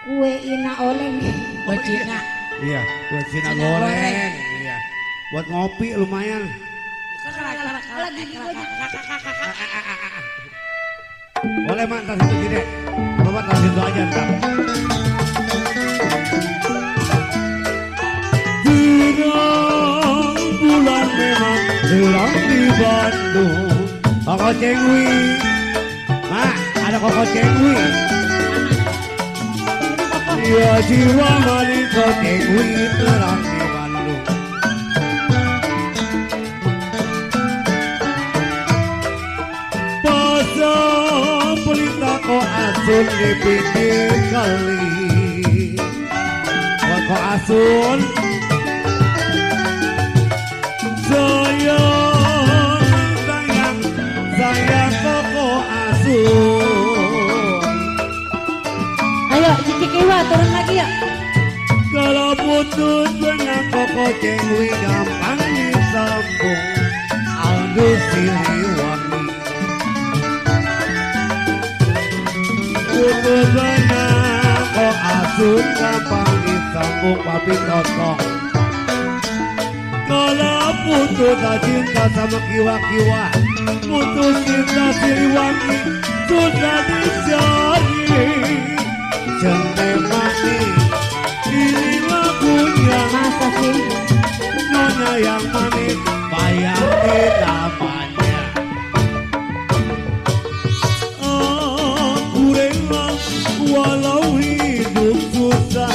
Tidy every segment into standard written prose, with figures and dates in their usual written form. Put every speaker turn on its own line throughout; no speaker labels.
Kue ina oleng.
Kue Cina.
Iya, kue Cina goreng. Iya. Buat ngopi lumayan. Boleh mak, ntar situ gini. Kalau mak, ntar situ aja ntar. Terang bulan memang terang di Bandung. Koko Cengwi. Mak, ada Koko Cengwi. Dia jiwa manis Koko Cengwi terang di Bandung. Pasang pelita ko asun di pinggir kali. Ko asun sayang Koko asun.
Ayo Cici Kiwa turun lagi ya.
Kalau putus dengan Koko Cengwi gampang disambung. Aldus Siliwangi. Putus dengan Koko asun gampang disambung papi totong. Kalau putus cinta sama Kiwa-Kiwa, putus cinta Siliwangi sudah dicari. Centeng manis, ini lagunya.
Masa sih?
Nyonya yang manis, bayar namanya. Aku rela walau hidup susah.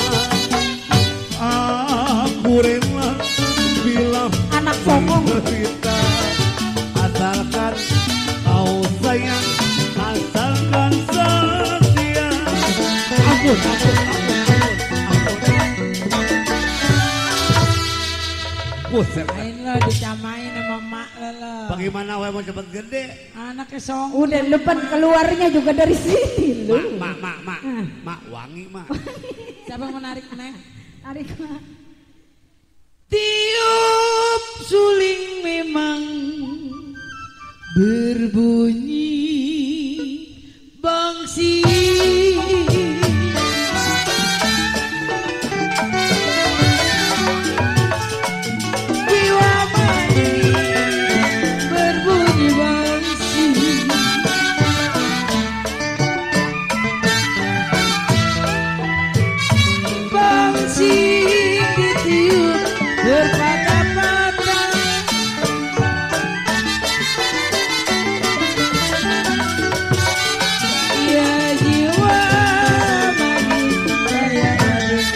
Aku rela bila
Anak songong.
cerita. Asalkan kau sayang, asalkan setia. Ampun. Buset.
Main lo dicamain sama mak lo.
Bagaimana we mau cepet gede?
Anaknya song.
Udah depan keluarnya juga dari sini lu.
Mak wangi mak.
Siapa yang mau narik neng?
Tarik Mak.
Tiup suling memang berbunyi bangsi. Jiwa manis berbunyi bangsi. Bangsi ditiup berpatah-patah. Ya jiwa manis saya manis.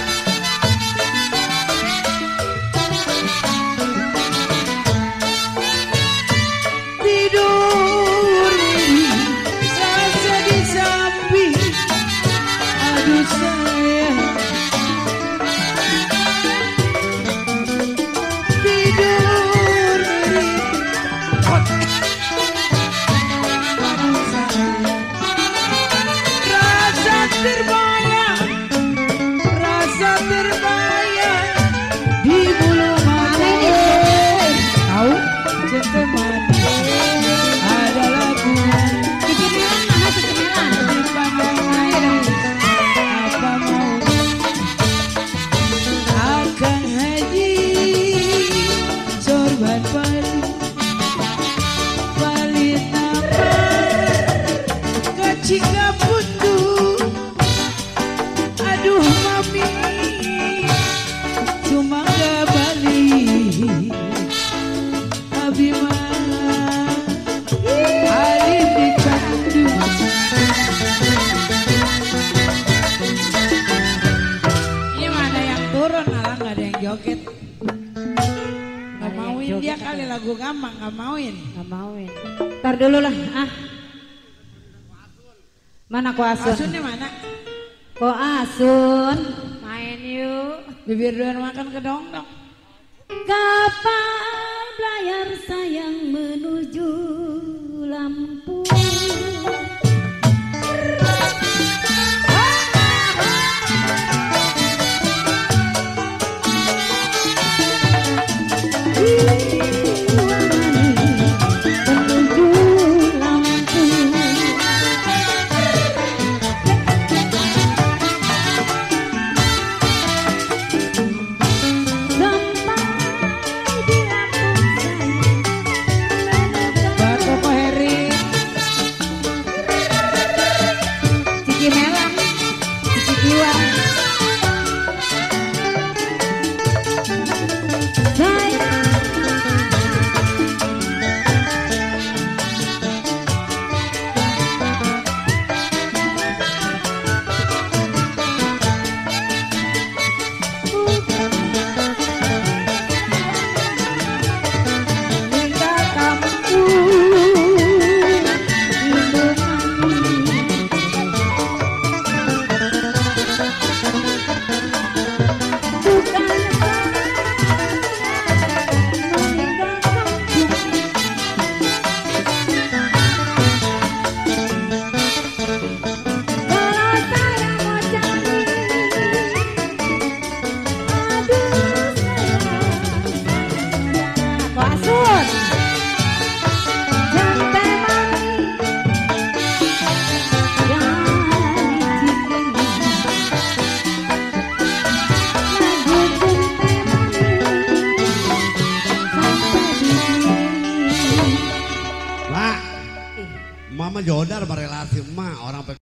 Tidur rasa di samping. Aduh sayang. Tidur rasa terbayang di bulu mata. Tahu cinta mati ada lagu
Cici Milan mana Cici Milan?
di pandangan apa mau akan haji sorban palit nama kacika putu. Aduh mami cuma gak balik abi mah alif dicandu. Ini mah ada yang turun malah gak ada yang joget. Gak mauin dia kali lagu gampang gak mauin.
Gak mauin. Ntar dulu lah. Mana Ko Asun?
Asunnya mana?
Ko Asun. Main yuk.
Bibir doan makan ke dong-dong.
Kapal belayar sayang menuju Lampung.
Mama jodar sama relasi emak orang